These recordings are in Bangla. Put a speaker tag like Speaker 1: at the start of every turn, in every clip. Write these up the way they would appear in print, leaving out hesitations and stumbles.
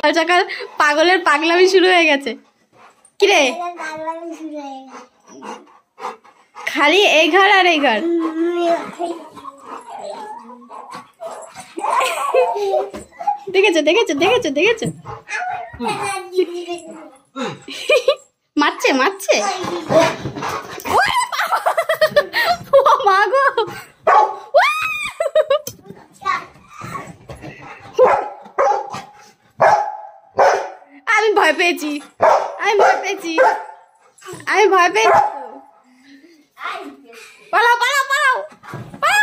Speaker 1: সকাল পাগলের পাগলামি শুরু হয়ে গেছে। কিরে খালি এই ঘর আর এই ঘর। দেখেছো দেখেছো দেখেছো দেখেছো মারছে মারছে মা গো। আমি ভয় পেয়েছি আমি ভয় পেয়েছি আমি ভয় পেয়েছি। পালাও পালাও পালাও পালাও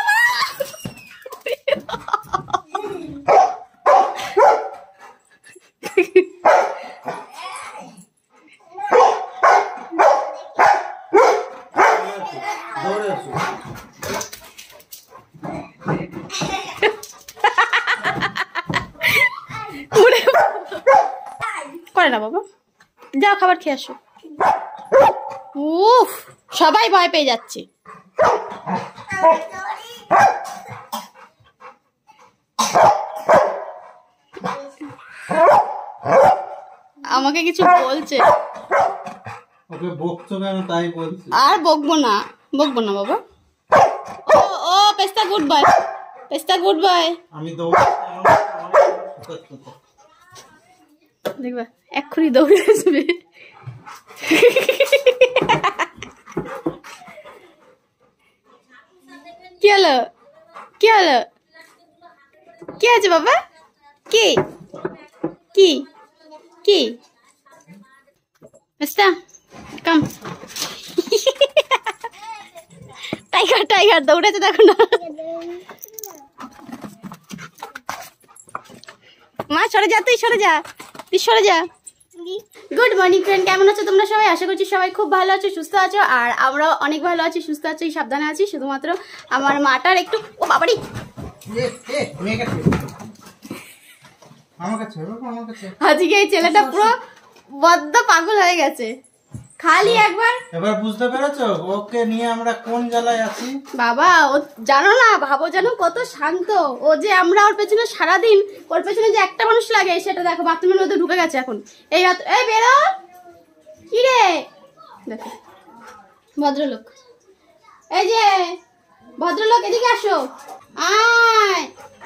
Speaker 1: করে না বাবা, যাও খাবার খেয়ে আসো। উফ সবাই ভয় পেয়ে যাচ্ছে। আমাকে কিছু বলছে।
Speaker 2: ওকে বকছো কেন তাই বলছি।
Speaker 1: আর বকবো না বাবা। ও ও পেস্তা গুড বাই, পেস্তা গুড বাই।
Speaker 2: আমি
Speaker 1: দেখবা এক্ষুনি দৌড়ে আসবে। কি হলো কি হলো কি আছে বাবা? কি কি কি পেস্তা কাম। টাইগার টাইগার দৌড়েছে দেখো না। মা সরে যা, তুই সরে যা, তুই সরে যা। গুড মর্নিং ফ্রেন্ড, কেমন আছো তোমরা সবাই? আশা করছি সবাই খুব ভালো আছো, সুস্থ আছো। আর আমরাও অনেক ভালো আছি, সুস্থ আছি, সাবধানে আছি। শুধুমাত্র আমার মাটার একটু ও বাবারি আজকে এই ছেলেটা পুরো বদ্ধ পাগল হয়ে গেছে। খালি একবার
Speaker 2: এবার বুঝতে পেরেছো ওকে নিয়ে আমরা কোন জ্বালায় আছি?
Speaker 1: বাবা ও জানো না, ভাবো জানো কত শান্ত ও, যে আমরা ওর পেছনে সারাদিন, ওর পেছনে যে একটা মানুষ লাগে সেটা দেখো বাথরুমের মধ্যে ঢুকে গেছে এখন। এই বেরো। কি রে দেখো ভদ্রলোক, এই যে ভদ্রলোক এদিকে আসো। আয়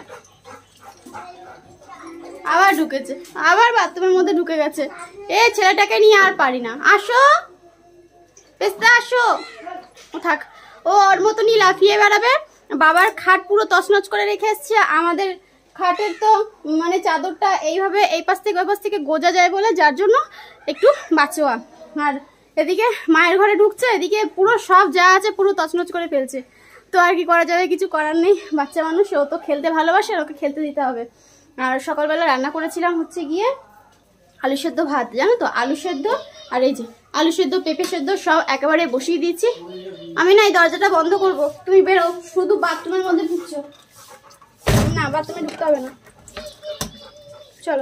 Speaker 1: আবার ঢুকেছে, আবার বাথরুমের মধ্যে ঢুকে গেছে। এই ছেলেটাকে নিয়ে আর পারি না। আসো পেস্তা আসো। ও থাক, ও ওর মতনই লাফিয়ে বেড়াবে। বাবার খাট পুরো তছনছ করে রেখে এসছে। আমাদের খাটের তো মানে চাদরটা এইভাবে এই পাশ থেকে ওই পাশ থেকে গোজা যায় বলে, যার জন্য একটু বাঁচোয়া। আর এদিকে মায়ের ঘরে ঢুকছে, এদিকে পুরো সব যা আছে পুরো তছনছ করে ফেলছে। তো আর কি করা যাবে, কিছু করার নেই। বাচ্চা মানুষ, ও তো খেলতে ভালোবাসে, ওকে খেলতে দিতে হবে। আর সকালবেলা রান্না করেছিলাম হচ্ছে গিয়ে আলু সেদ্ধ ভাত, জানো তো, আলু সেদ্ধ আর এই যে আলু সেদ্ধ পেঁপে সেদ্ধ সব একেবারে বসিয়ে দিয়েছি। আমি না এই দরজাটা বন্ধ করবো, তুমি বেরো। শুধু বাথরুমের মধ্যে ঢুকছো না, বাথরুমে ঢুকতে হবে না, চলো।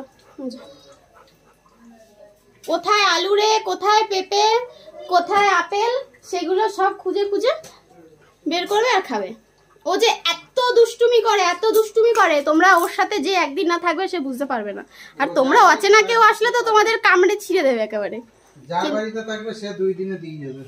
Speaker 1: কোথায় আলু রে, কোথায় পেঁপে, কোথায় আপেল, সেগুলো সব খুঁজে খুঁজে বের করবে আর খাবে। ও যে এত দুষ্টুমি করে, এত দুষ্টুমি করে, তোমরা ওর সাথে যে একদিন না থাকবে সে বুঝতে পারবে না। আর তোমরা অচেনা কেউ আসলে তো তোমাদের কামড়ে ছিঁড়ে দেবে একেবারে।
Speaker 2: যার বাড়িতে থাকবে সে 2 দিনে দিয়ে যাবে।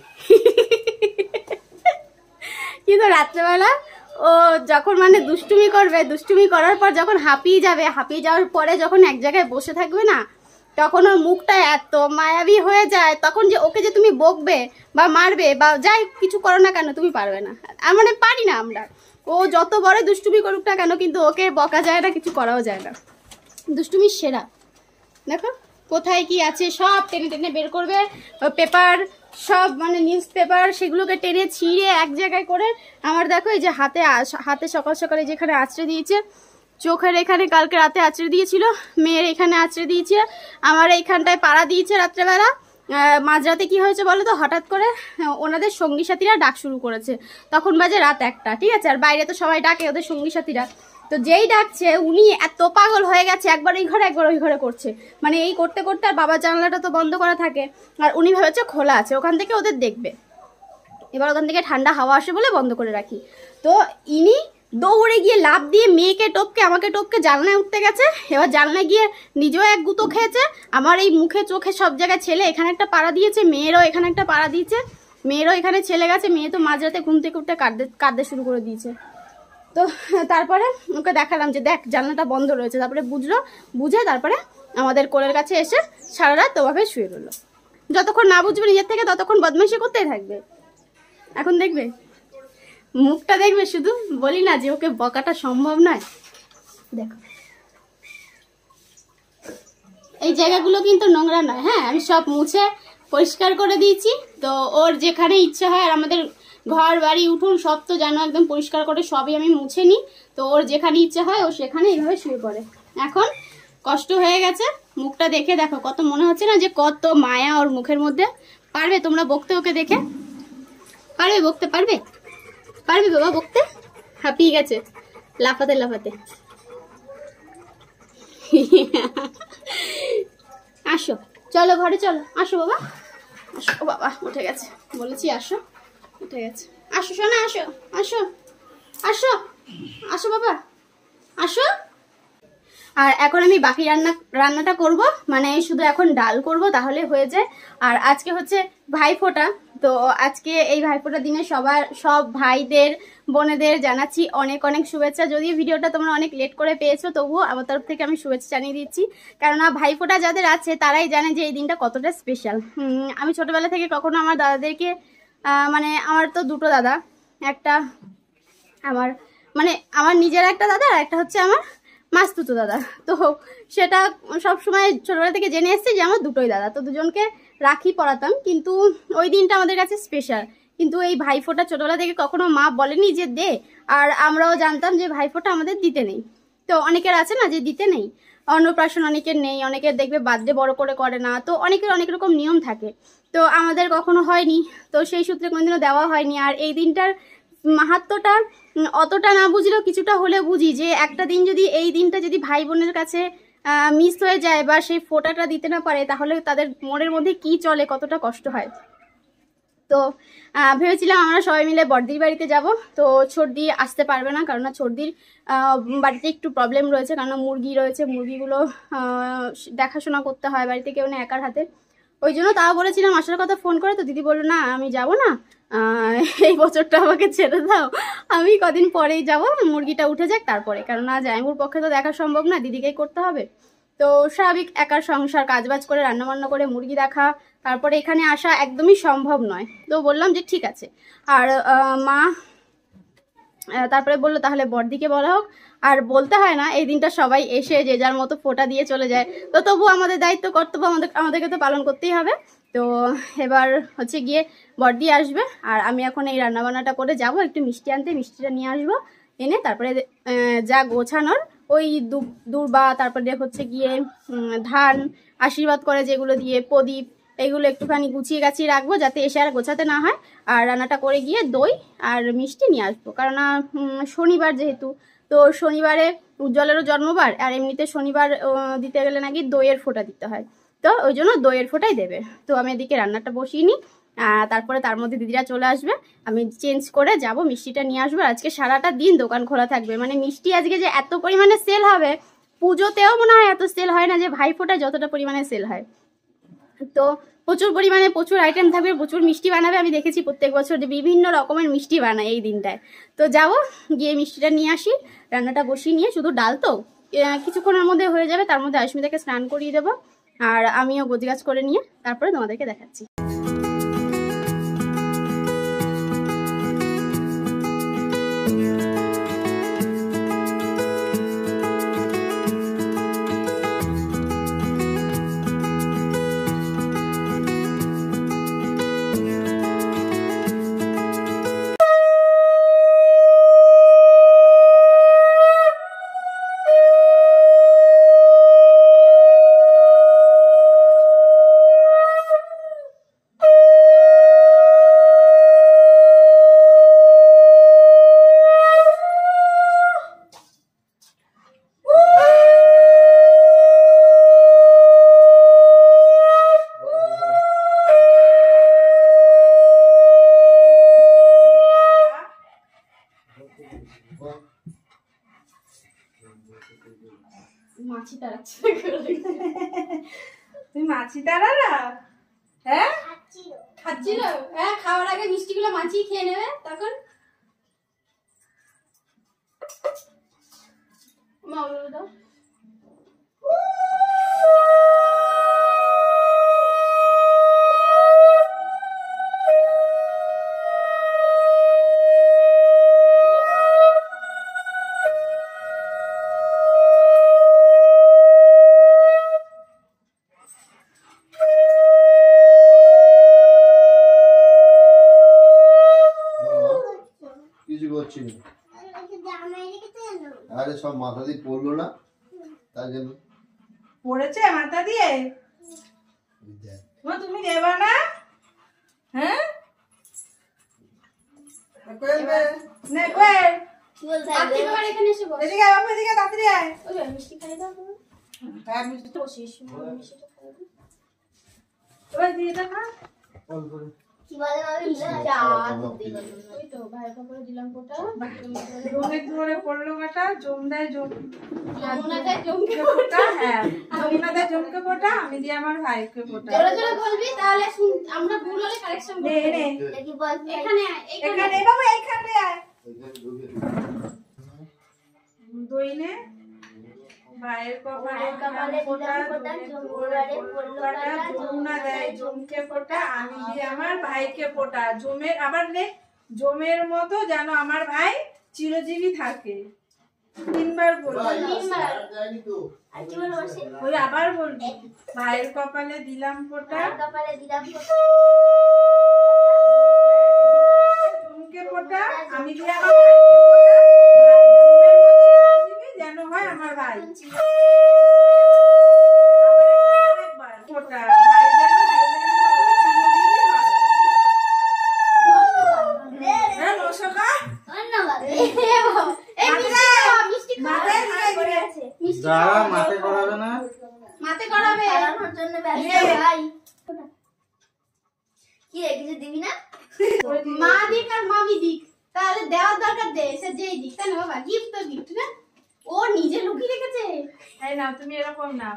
Speaker 1: কিন্তু রাত্রেবেলা ও যখন মানে দুষ্টুমি করবে, দুষ্টুমি করার পর যখন হাঁপিয়ে যাবে, হাঁপিয়ে যাওয়ার পরে যখন এক জায়গায় বসে থাকবে না, তখন ওর মুখটা এত মায়াবী হয়ে যায়, তখন যে ওকে যে তুমি বকবে বা মারবে বা যাই কিছু করো না কেন, তুমি পারবে না। মানে পারি না আমরা। ও যত বড় দুষ্টুমি করুক না কেন, কিন্তু ওকে বকা যায় না, কিছু করাও যায় না। দুষ্টুমির সেরা। দেখো কোথায় কি আছে সব টেনে টেনে বের করবে। পেপার সব মানে নিউজ পেপার, সেগুলোকে টেনে ছিঁড়ে এক জায়গায় করে। আমার দেখো এই যে হাতে সকাল সকালে যেখানে আঁচড়ে দিয়েছে, চোখের এখানে কালকে রাতে আঁচড়ে দিয়েছিল, মেয়ের এখানে আঁচড়ে দিয়েছে, আমার এইখানটায় পাড়া দিয়েছে রাত্রেবেলা। মাঝরাতে কি হয়েছে বলো তো, হঠাৎ করে ওনাদের সঙ্গী সাথীরা ডাক শুরু করেছে। তখন বাজে রাত 1টা, ঠিক আছে। আর বাইরে তো সবাই ডাকে ওদের সঙ্গী সাথীরা। তো যেই ডাকছে উনি এত পাগল হয়ে গেছে, একবার এই ঘরে একবার ওই ঘরে করছে। মানে এই করতে করতে, আর বাবার জানলাটা তো বন্ধ করা থাকে, আর উনি ভেবেছে খোলা আছে, ওখান থেকে ওদের দেখবে। এবার ওখান থেকে ঠান্ডা হাওয়া আসে বলে বন্ধ করে রাখি। তো ইনি দৌড়ে গিয়ে লাফ দিয়ে মেয়েকে টপকে আমাকে টপকে জানলায় উঠতে গেছে। এবার জানলায় গিয়ে নিজেও এক গুঁতো খেয়েছে। আমার এই মুখে চোখে সব জায়গায় ছেলে এখানে একটা পাড়া দিয়েছে, মেয়েরও এখানে একটা পাড়া দিয়েছে, মেয়েরও এখানে ছেলে গেছে। মেয়ে তো মাঝরাতে ঘুম থেকে উঠতে কাঁদতে শুরু করে দিয়েছে। তো তারপরে ওকে দেখালাম যে দেখ জানলাটা বন্ধ রয়েছে। তারপরে বুঝে তারপরে আমাদের কোলের কাছে এসে সারা রাত ওভাবে শুয়ে রইলো। যতক্ষণ না বুঝবে নিজের থেকে ততক্ষণ বদমাইশি করতেই থাকবে। এখন দেখবে মুখটা দেখবে, শুধু বলি না যে ওকে বকাটা সম্ভব নয়। দেখো এই জায়গাগুলো কিন্তু নোংরা নয়, হ্যাঁ আমি সব মুছে পরিষ্কার করে দিয়েছি। তো ওর যেখানে ইচ্ছা হয়, আর আমাদের ঘর বাড়ি উঠুন সব তো যেন একদম পরিষ্কার করে সবই আমি মুছে নিই। তো ওর যেখানে ইচ্ছা হয় ও সেখানে এইভাবে শুয়ে পড়ে। এখন কষ্ট হয়ে গেছে, মুখটা দেখে দেখো কত মনে হচ্ছে না যে কত মায়া ওর মুখের মধ্যে। পারবে তোমরা বকতে ওকে দেখে? পারবে বকতে? পারবে বাবা বকতে? হাঁপিয়ে গেছে লাফাতে লাফাতে। আসো চলো ঘরে চলো, আসো বাবা, আসো। ও বাবা উঠে গেছে, বলেছি আসো, উঠে গেছে। আসো শোনা, আসো আসো আসো আসো বাবা আসো। আর এখন আমি বাকি রান্নাটা করব, মানে শুধু এখন ডাল করব তাহলে হয়ে যায়। আর আজকে হচ্ছে ভাইফোঁটা। তো আজকে এই ভাইফোঁটার দিনে সব ভাইদের বোনেদের জানাচ্ছি অনেক অনেক শুভেচ্ছা। যদিও ভিডিওটা তোমরা অনেক লেট করে পেয়েছো, তবুও আমার তরফ থেকে আমি শুভেচ্ছা জানিয়ে দিচ্ছি। কেননা ভাইফোঁটা যাদের আছে তারাই জানে যে এই দিনটা কতটা স্পেশাল। আমি ছোটবেলা থেকে কখনো আমার দাদাদেরকে মানে আমার তো দুটো দাদা, একটা আমার নিজের একটা দাদা আর একটা হচ্ছে আমার মাস্তুতো দাদা। তো সেটা সব সময় ছোটবেলা থেকে জেনে এসেছি যে আমার দুটোই দাদা। তো দুজনকে রাখি পরাতাম, কিন্তু ওই দিনটা আমাদের কাছে স্পেশাল। কিন্তু এই ভাইফোঁটা ছোটবেলা থেকে কখনো মা বলেনি যে দে, আর আমরাও জানতাম যে ভাইফোঁটা আমাদের দিতে নেই। তো অনেকের আছে না যে দিতে নেই, অন্নপ্রাশন অনেকের নেই, অনেকের দেখবে বার্থডে বড় করে না, তো অনেকের অনেক রকম নিয়ম থাকে। তো আমাদের কখনো হয়নি, তো সেই সূত্রে কোনোদিনও দেওয়া হয়নি। আর এই দিনটার মাহাত্ম্যটা অতটা না বুঝলেও কিছুটা হলে বুঝি যে একটা দিন যদি এই দিনটা যদি ভাই বোনের কাছে মিস হয়ে যায় বা সেই ফোঁটাটা দিতে না পারে, তাহলে তাদের মনের মধ্যে কি চলে, কতটা কষ্ট হয়। তো ভেবেছিলাম আমরা সবাই মিলে বড়দির বাড়িতে যাব। তো ছর্দি আসতে পারবে না, কারণ ছর্দির বাড়িতে একটু প্রবলেম রয়েছে, কারণ মুরগি রয়েছে, মুরগিগুলো দেখাশোনা করতে হয়, বাড়িতে কেউ না একার হাতে। ওই জন্য তাও বলেছিলাম আসার কথা ফোন করে, তো দিদি বললো না আমি যাব না, এই বছরটা আমাকে ছেড়ে দাও, আমি কদিন পরেই যাব, মুরগিটা উঠে যাক তারপরে। কেননা জামাইবুর পক্ষে তো দেখা সম্ভব না, দিদিকেই করতে হবে। তো স্বাভাবিক একার সংসার কাজবাজ করে রান্নাবান্না করে মুরগি দেখা, তারপরে এখানে আসা একদমই সম্ভব নয়। তো বললাম যে ঠিক আছে। আর মা তারপরে বললো তাহলে বড়দিকে বলা হোক। আর বলতে হয় না, এই দিনটা সবাই এসে যে যার মতো ফোঁটা দিয়ে চলে যায়, তো তবু আমাদের দায়িত্ব কর্তব্য আমাদেরকে তো পালন করতেই হবে। তো এবার হচ্ছে গিয়ে বড়দি আসবে, আর আমি এখন এই রান্নাবান্নাটা করে যাব, একটু মিষ্টি আনতে, মিষ্টিটা নিয়ে আসবো, এনে তারপরে যা গোছানোর ওই দূর্বা, তারপরে হচ্ছে গিয়ে ধান আশীর্বাদ করে যেগুলো দিয়ে প্রদীপ, এইগুলো একটুখানি গুছিয়ে গাছিয়ে রাখবো যাতে এসে আর গোছাতে না হয়। আর রান্নাটা করে গিয়ে দই আর মিষ্টি নিয়ে আসবো, কারণ শনিবার যেহেতু, তো শনিবারে উজ্জ্বলেরও জন্মবার, আর এমনিতে শনিবার দিতে গেলে নাকি দইয়ের ফোঁটা দিতে হয়, তো ওই জন্য দইয়ের ফোঁটাই দেবে। তো আমি এদিকে রান্নাটা বসিয়ে নিই, তারপরে তার মধ্যে দিদিরা চলে আসবে, আমি চেঞ্জ করে যাব, মিষ্টিটা নিয়ে আসবো। আজকে সারাটা দিন দোকান খোলা থাকবে, মানে মিষ্টি আজকে যে এত পরিমাণে সেল হবে, পুজোতেও মনে হয় এত সেল হয় না যে ভাইফোঁটায় যতটা পরিমাণে সেল হয়। তো প্রচুর পরিমাণে প্রচুর আইটেম থাকবে, প্রচুর মিষ্টি বানাবে। আমি দেখেছি প্রত্যেক বছর যে বিভিন্ন রকমের মিষ্টি বানায় এই দিনটায়। তো যাবো, গিয়ে মিষ্টিটা নিয়ে আসি, রান্নাটা বসিয়ে নিয়ে, শুধু ডাল তো কিছুক্ষণের মধ্যে হয়ে যাবে, তার মধ্যে আয়ুষ্মিতাকে স্নান করিয়ে দেবো, আর আমিও গোছগাছ করে নিয়ে তারপরে তোমাদেরকে দেখাচ্ছি। মাছি তাড়াচ্ছে।
Speaker 3: তুমি মাছি তাড়ালা? হ্যাঁ
Speaker 1: খাচ্ছিল। হ্যাঁ, খাওয়ার আগে মিষ্টিগুলো মাছি খেয়ে নেবে তখন। মা ওগুলো দাও।
Speaker 4: আরে সব মাথা দিয়ে পড়লো না, তার জন্য
Speaker 3: পড়েছে মাথা দিয়ে। তুমি দেবা না? হ্যাঁ না কই
Speaker 1: আপনি বাবা এখানে এসে বসো।
Speaker 3: এদিকে বাবা, এদিকে তাড়াতাড়ি আয়।
Speaker 1: ওই মিষ্টি খাই দাও।
Speaker 3: হ্যাঁ মিষ্টি
Speaker 1: তো শেষ মিষ্টিটা খাই দাও।
Speaker 3: ওই দিয়ে দাও না।
Speaker 1: কি বলে ওই তো ভাইয়ের কাপড়ে দিলাম কোটা।
Speaker 3: অনেক দূরে পড়লো কাটা, জমদায়
Speaker 1: যমুনাটায় জমকে
Speaker 3: ফোটা। হ্যাঁ জমুনাতে জমকে ফোটা, আমি দিয়ে আমার ভাইকে ফোটা।
Speaker 1: জোরে জোরে বলবি, তাহলে আমরা ভুল হলে কারেকশন করব।
Speaker 3: নে
Speaker 1: এখানে
Speaker 3: এখানে বাবা, এখানে আয়। দই নে। ভাইয়ের কপালে ফোটা, যমুনা দেয় জমকে ফোটা, আমি দিয়ে আমার ভাইকে ফোটা। জমের আবার নে, জমের মতো যেন আমার ভাই চিরজীবী থাকে। 3 বার বলবি। ওই আবার বলবি, ভাইয়ের কপালে দিলাম ফোটা, জমকে ফোটা, আমি দিয়ে আমার ভাইকে ফোটা। জমের মতো চিরজীবী যেন হয় আমার ভাই। আরেকবার ফোটা, ভাই যেন জমের মতো চিরজীবী হয়। হ্যাঁ মশকা
Speaker 2: যারা মাথে করাবে না,
Speaker 1: মাতে করাবে। মা দিক আর মামি দিক, তাহলে দেওয়ার দরকার দে, সে যেই দিক, তাই না বাবা? গিফট তো গিফট না, ও নিজে লুকিয়ে রেখেছে।
Speaker 3: এই নাও, তুমি এরকম নাও।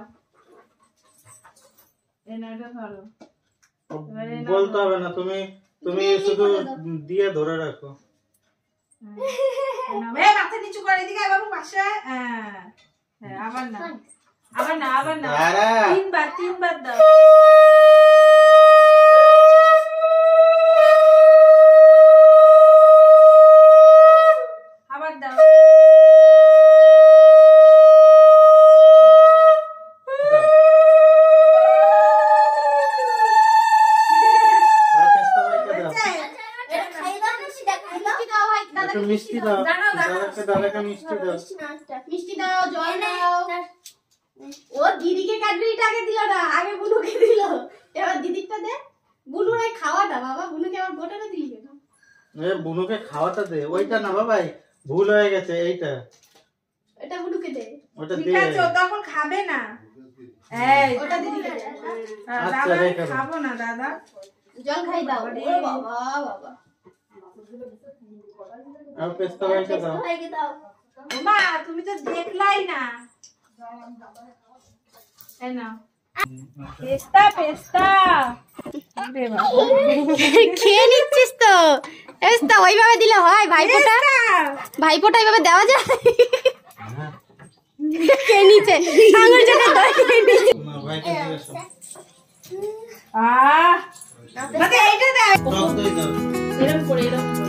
Speaker 3: এই নাও, এটা ধরো।
Speaker 2: বলতে হবে না, তুমি শুধু দিয়ে ধরে রাখো।
Speaker 3: মাথা নিচু করে, এদিকে আয় বাবু, পাশে আয়। হ্যাঁ আবার না, আবার না, আবার না। 3 বার দাও। আবার দাও।
Speaker 2: মিষ্টি দাও, দাদাকে মিষ্টি দাও।
Speaker 1: মিষ্টি দাও, জল দাও। ও দিদিকে ক্যাডবেরিটা আগে দিল না, আগে বুনুকে দিল। এবার দিদিরটা দে। বুনুর এই খাওয়াটা বাবা, বুনুকে আবার গোটাটা দিলি কেন?
Speaker 2: বুনুকে খাওয়াটা দে, ওইটা না বাবাই, ভুল হয়ে গেছে। এইটা
Speaker 1: এটা বুনুকে দে।
Speaker 2: ওটা
Speaker 3: ঠিক
Speaker 2: দে।
Speaker 3: আছে, ও তখন খাবে না। এই
Speaker 1: ওটা দিদিকে দে।
Speaker 3: দাদা খাবো না দাদা।
Speaker 1: জল খাই দাও। ও বাবা বাবা,
Speaker 2: আর পেস্তা ভাইকে দাও।
Speaker 3: মা তুমি তো দেখলাই না। এই নাও পেস্তা, পেস্তা
Speaker 1: খেয়ে নিচ্ছিস তো? পেস্তা ওইভাবে দিলে হয়? ভাইফোঁটা, ভাইফোঁটা এইভাবে দেওয়া যায়? খেয়ে নিচ্ছে, আঙুল চোখে দই খেয়ে নিচ্ছে।
Speaker 2: না ভাইকে দিয়েছো।
Speaker 3: মানে এইটা দাও,
Speaker 2: টক দই দাও।
Speaker 3: এরকম করে, এরকম করে।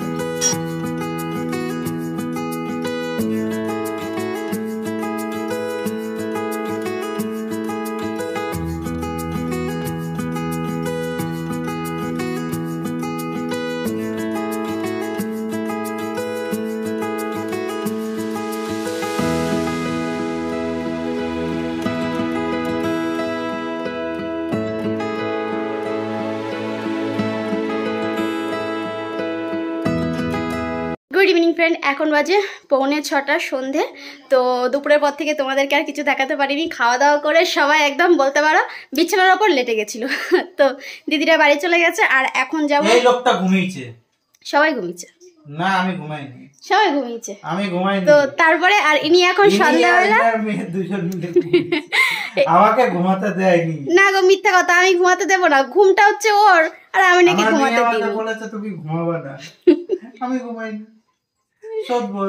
Speaker 1: গুড ইভিনিং ফ্রেন্ড, এখন বাজে 6:45 সন্ধে। তো দুপুরের পর থেকে তোমাদেরকে আর কিছু দেখাতে পারিনি। খাওয়া দাওয়া করে সবাই একদম বলতে পারো বিছানার ওপর লেটে গেছিল। তো দিদিরা বাড়ি চলে গেছে, আর এখন যাবো।
Speaker 2: এই লোকটা ঘুমিয়েছে,
Speaker 1: সবাই ঘুমিয়েছে।
Speaker 2: না আমি ঘুমাইনি,
Speaker 1: সবাই ঘুমিয়েছে।
Speaker 2: আমি ঘুমাইনি।
Speaker 1: তো তারপরে আর ইনি এখন সন্ধ্যাবেলা
Speaker 2: মেয়ে দুজন মিলে আমাকে ঘুমাতে দেয়নি।
Speaker 1: না গো মিথ্যা কথা, আমি ঘুমাতে দেবো না, ঘুমটা হচ্ছে ওর আর আমি নাকি ঘুমাতে দিই।
Speaker 2: আমাকে বলেছে তুমি ঘুমাবে না, আমি ঘুমাইনি। সৎ বল।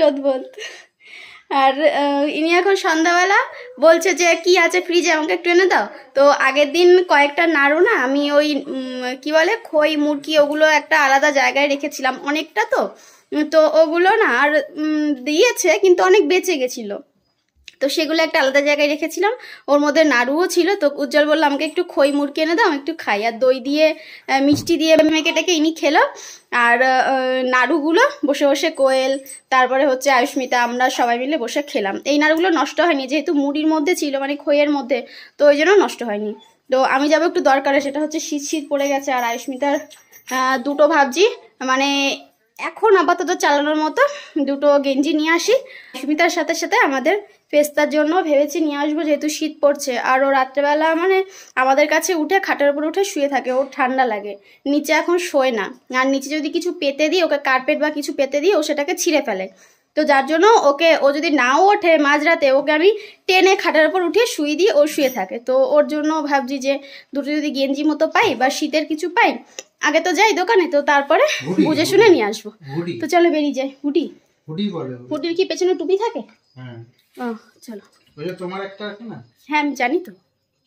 Speaker 1: আর ইনি এখন সন্ধ্যাবেলা বলছে যে কি আছে ফ্রিজে আমাকে একটু এনে দাও। তো আগের দিন কয়েকটা নাড়ু না আমি ওই কি বলে খই মুরগি ওগুলো একটা আলাদা জায়গায় রেখেছিলাম অনেকটা, তো ওগুলো না আর দিয়েছে কিন্তু অনেক বেঁচে গেছিলো, তো সেগুলো একটা আলাদা জায়গায় রেখেছিলাম, ওর মধ্যে নাড়ুও ছিল। তো উজ্জ্বল বললো আমাকে একটু খই মুরগি এনে দাও, আমি একটু খাই। আর দই দিয়ে মিষ্টি দিয়ে মেখে টেকে ইনি খেলো। আর নাড়ুগুলো বসে বসে কোয়েল, তারপরে হচ্ছে আয়ুষ্মিতা, আমরা সবাই মিলে বসে খেলাম। এই নাড়ুগুলো নষ্ট হয়নি যেহেতু মুড়ির মধ্যে ছিল, মানে খইয়ের মধ্যে, তো ওই জন্য নষ্ট হয়নি। তো আমি যাবো একটু দরকারে, সেটা হচ্ছে শীত পড়ে গেছে। আর আয়ুষ্মিতার দুটো ভাবছি মানে এখন আপাতত চালানোর মতো দুটো গেঞ্জি নিয়ে আসি। আয়ুষ্মিতার সাথে সাথে আমাদের পেস্তার জন্য ভেবেছি নিয়ে আসবো, যেহেতু শীত পড়ছে। আর ও রাত্রেবেলা মানে আমাদের কাছে উঠে খাটের উপর উঠে শুয়ে থাকে, ওর ঠান্ডা লাগে, নিচে এখন শোয় না। আর নিচে যদি কিছু পেতে দিই, ওকে কার্পেট বা কিছু পেতে দিই, ও সেটাকে ছিঁড়ে ফেলে। তো যার জন্য ও যদি নাও ওঠে মাঝরাতে, ওকে আমি টেনে খাটের উপর উঠিয়ে শুয়ে দিই, ও শুয়ে থাকে। তো ওর জন্য ভাবছি যে দুটো যদি গেঞ্জি মতো পাই বা শীতের কিছু পাই, আগে তো যাই দোকানে, তো তারপরে বুঝে শুনে নিয়ে আসবো। তো চলো বেরিয়ে যাই। হুডির কি পেছনে টুপি থাকে?
Speaker 2: হ্যাঁ।
Speaker 1: ও চলো।
Speaker 2: ওই যে তোমার একটা আছে না?
Speaker 1: হ্যাঁ আমি জানি তো।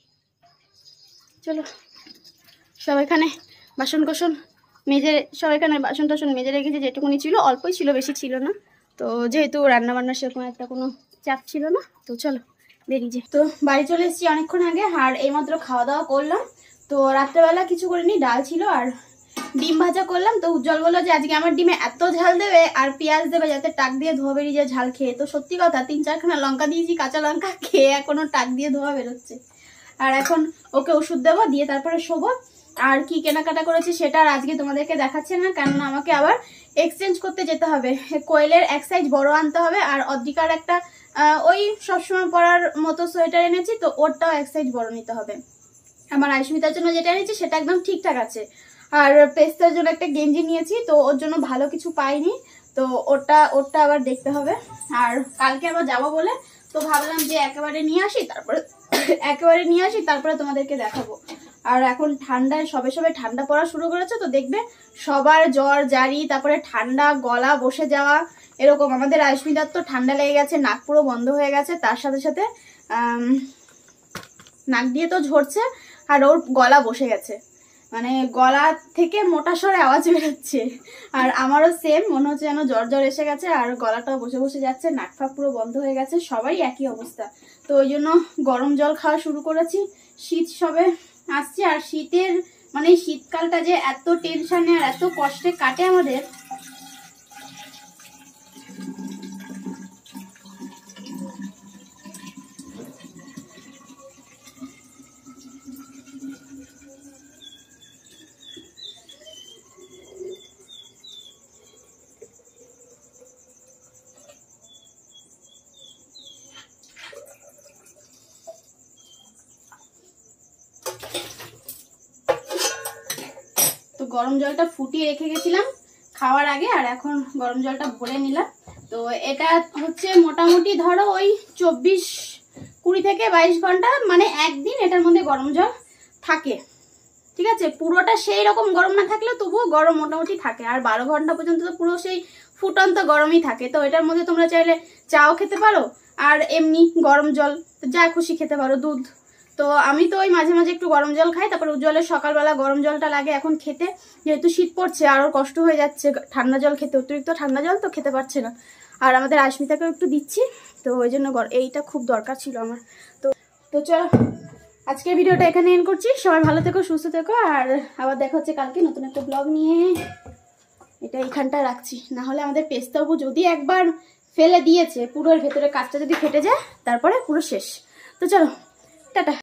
Speaker 1: চলো সব এখানে বাসন কোসন মেজে, সব এখানে বাসন টাসন মেজে রেখেছি, যেটুকুনি ছিল অল্পই ছিল, বেশি ছিল না। তো যেহেতু রান্নাবান্নার সেরকম একটা কোনো চাপ ছিল না, তো চলো বেরিয়ে যাই। তো বাড়ি চলে এসেছি অনেকক্ষণ আগে, আর এইমাত্র খাওয়া দাওয়া করলাম। তো রাত্রেবেলা কিছু করিনি, ডাল ছিল আর ডিম ভাজা করলাম। তো উজ্জ্বল বললো যে আজকে আমার ডিমে এত ঝাল দেবে আর পেঁয়াজ দেবে যাতে টাক দিয়ে ধোয়া বেরিয়ে যায় ঝাল খেয়ে। তো সত্যি কথা, 3-4খানা লঙ্কা দিয়েছি, কাঁচা লঙ্কা খেয়ে এখনো টাক দিয়ে ধোয়া বেরোচ্ছে। আর এখন ওকে ওষুধ দেবো, দিয়ে তারপরে শোবো। আর কি কেনাকাটা করেছি সেটা আর আজকে তোমাদেরকে দেখাচ্ছে না, কেননা আমাকে আবার এক্সচেঞ্জ করতে যেতে হবে। কোয়েলের এক সাইজ বড় আনতে হবে, আর অদ্রিকার একটা ওই সবসময় পরার মতো সোয়েটার এনেছি, তো ওরটাও এক সাইজ বড় নিতে হবে। আমার আয়ুষ্মিতার জন্য যেটা এনেছি সেটা একদম ঠিকঠাক আছে। আর পেস্তার জন্য একটা গেঞ্জি নিয়েছি, তো ওর জন্য ভালো কিছু পাইনি, তো ওরটা আবার দেখতে হবে। আর কালকে আবার যাবো বলে তো ভাবলাম যে একেবারে নিয়ে আসি, তারপরে তোমাদেরকে দেখাবো। আর এখন ঠান্ডায় সবে ঠান্ডা পড়া শুরু করেছে, তো দেখবে সবার জ্বর জারি, তারপরে ঠান্ডা, গলা বসে যাওয়া এরকম। আমাদের আয়ুষ্মিতার তো ঠান্ডা লেগে গেছে, নাক পুরো বন্ধ হয়ে গেছে, তার সাথে সাথে নাক দিয়ে তো ঝরছে, আর ওর গলা বসে গেছে, মানে গলা থেকে মোটা স্বরে আওয়াজ বেরোচ্ছে। আর আমারও সেম, মনে হচ্ছে যেন জ্বর এসে গেছে, আর গলাটাও বসে যাচ্ছে, নাক ফাঁক পুরো বন্ধ হয়ে গেছে, সবাই একই অবস্থা। তো ওই জন্য গরম জল খাওয়া শুরু করেছি। শীত সবে আসছে, আর শীতের মানে শীতকালটা যে এত টেনশনে আর এত কষ্টে কাটে আমাদের। তো গরম জলটা ফুটিয়ে রেখে গেছিলাম খাওয়ার আগে, আর এখন গরম জলটা ভরে নিলাম। তো এটা হচ্ছে মোটামুটি ধরো ওই 20 থেকে 22 ঘন্টা, মানে একদিন এটার মধ্যে গরম জল থাকে, ঠিক আছে। পুরোটা সেই রকম গরম না থাকলেও তবুও গরম মোটামুটি থাকে। আর 12 ঘন্টা পর্যন্ত তো পুরো সেই ফুটন্ত গরমই থাকে। তো এটার মধ্যে তোমরা চাইলে চাও খেতে পারো, আর এমনি গরম জল যা খুশি খেতে পারো, দুধ। তো আমি তো ওই মাঝে মাঝে একটু গরম জল খাই, তারপর উজ্জ্বলের সকালবেলা গরম জলটা লাগে এখন খেতে, যেহেতু শীত পড়ছে আর ওর কষ্ট হয়ে যাচ্ছে ঠান্ডা জল খেতে, অতিরিক্ত ঠান্ডা জল তো খেতে পারছে না। আর আমাদের আয়ুষ্মিতাকেও একটু দিচ্ছি, তো ওই জন্য এইটা খুব দরকার ছিল আমার। তো চলো আজকের ভিডিওটা এখানে এন্ড করছি। সবাই ভালো থেকো, সুস্থ থেকো, আর আবার দেখা হচ্ছে কালকে নতুন একটা ব্লগ নিয়ে। এটা এইখানটা রাখছি, না হলে আমাদের পেস্তাবু যদি একবার ফেলে দিয়েছে পুরোর ভেতরে কাজটা যদি ফেটে যায় তারপরে পুরো শেষ। তো চলো টাটা।